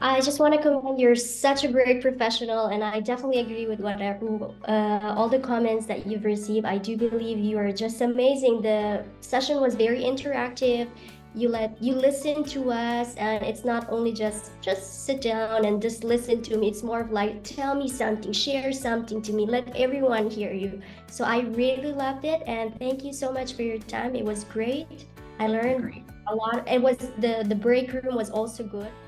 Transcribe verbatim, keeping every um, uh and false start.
I just want to commend you're such a great professional, and I definitely agree with whatever uh, all the comments that you've received. I do believe you are just amazing. The session was very interactive. You let you listen to us, and it's not only just just sit down and just listen to me. It's more of like tell me something, share something to me, let everyone hear you. So I really loved it, and thank you so much for your time. It was great. I learned Great. a lot. It was the the break room was also good.